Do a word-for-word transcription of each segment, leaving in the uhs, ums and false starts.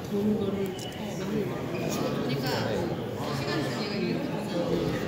보는 거를 너무 그러니까 시간 주기가 이렇게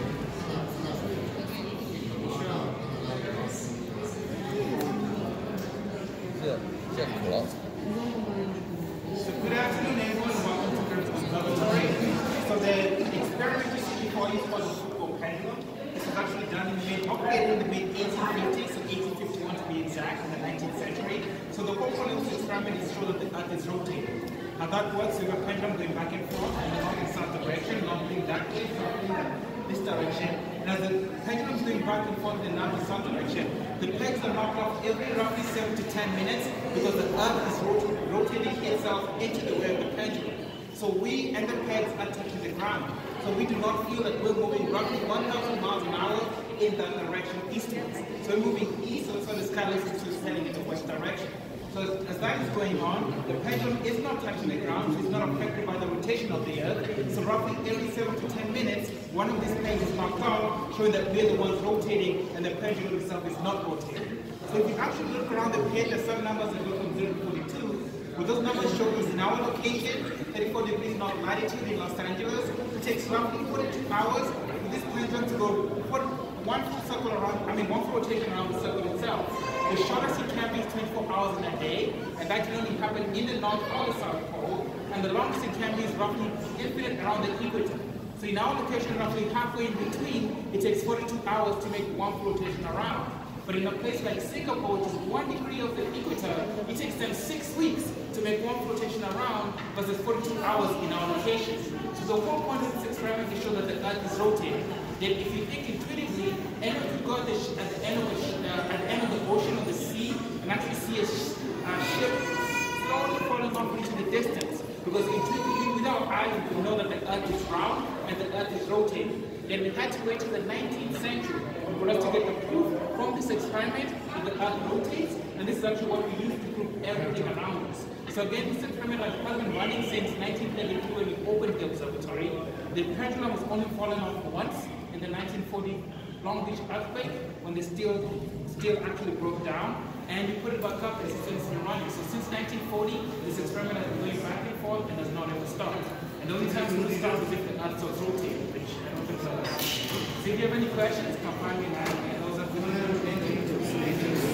So good afternoon everyone, welcome to Griffith Observatory. So the experiment you see before you is called the football pendulum. This was actually done in the mid, operated in the mid eighteen fifties, so eighteen fifty-one to be exact, in the nineteenth century. So the whole point of this experiment is to show that the earth is rotating. How that works, you have a pendulum going back and forth, and not in some direction, not moving that way, not moving this direction. And as the pendulum is going back and forth in another some direction, the pegs are knocked off every roughly seven to ten minutes because the earth is rot rotating itself into the way of the pendulum. So we and the pegs are touching the ground. So we do not feel that we're moving roughly one thousand miles an hour in that direction eastwards. So we're moving east, so the sky is heading in the west direction. So as that is going on, the pendulum is not touching the ground, so it's not affected by the rotation of the earth. So roughly every seven to ten minutes, one of these pegs is knocked off, showing that we're the ones rotating and the pendulum itself is not rotating. So if you actually look around the page, there's some numbers that go from zero to forty-two. Well, those numbers show us in our location, thirty-four degrees north latitude in Los Angeles. It takes roughly forty-two hours for this pendulum to go one full circle around, I mean one full rotation around the circle itself. The shortest it can be is twenty-four hours in a day, and that can only happen in the North or the South Pole. And the longest it can be is roughly infinite around the equator. So in our location, roughly halfway in between, it takes forty-two hours to make one full rotation around. But in a place like Singapore, which is one degree of the equator, it takes them six weeks to make one full rotation around versus forty-two hours in our location. So the whole point of this experiment is to show that the Earth is rotating. That if you think intuitively, and if you go at the, at the end of the uh, at the end of the ocean or the sea, and actually see a sh uh, ship slowly falling off into the distance, because intuitively with our eyes we know that the Earth is round and the Earth is rotating. Then we had to wait till the nineteenth century for us to get the proof from this experiment that the Earth rotates, and this is actually what we use to prove everything around us. So again, this experiment has been running since nineteen thirty-two when we opened the observatory. The pendulum was only fallen off once in the nineteen forty Long Beach earthquake, when the steel, steel actually broke down, and we put it back up and it's since been running. So since nineteen forty, this experiment has been going back and forth and has not ever stopped. And the only time we will stop is if the Earth starts rotating, which I don't think so. So if you have any questions, come find me now. And those are good.